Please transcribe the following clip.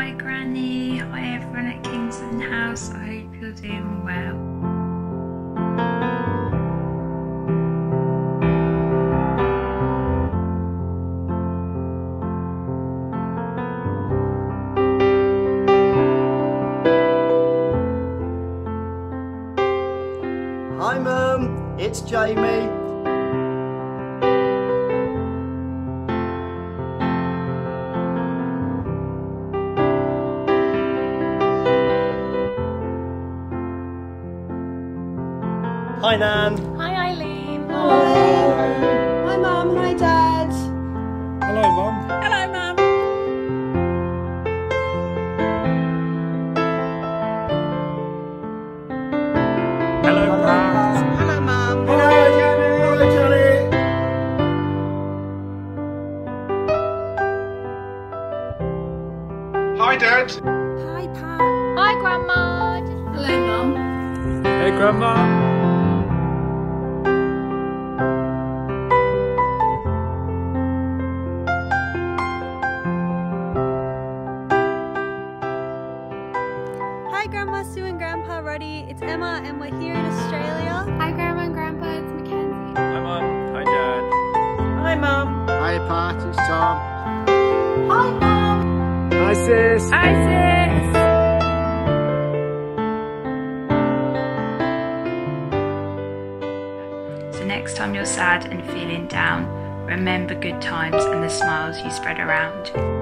Hi Granny, hi everyone at Kingston House, I hope you're doing well. Hi Mum, it's Jamie. Hi Nan. Hi Eileen. Hi. Hi Mum, hi Dad. Hello Mum. Hello Mum. Hello Mum. Hello Mum. Hello Johnny. Hello Johnny. Hi Dad. Hi Pat. Hi Grandma. Hello Mum. Hey Grandma. Hi Grandma Sue and Grandpa Roddy, it's Emma and we're here in Australia. Hi Grandma and Grandpa, it's Mackenzie. Hi Mum. Hi Dad. Hi Mum. Hi Pat, it's Tom. Hi Mum. Hi Sis. Hi Sis. So next time you're sad and feeling down, remember good times and the smiles you spread around.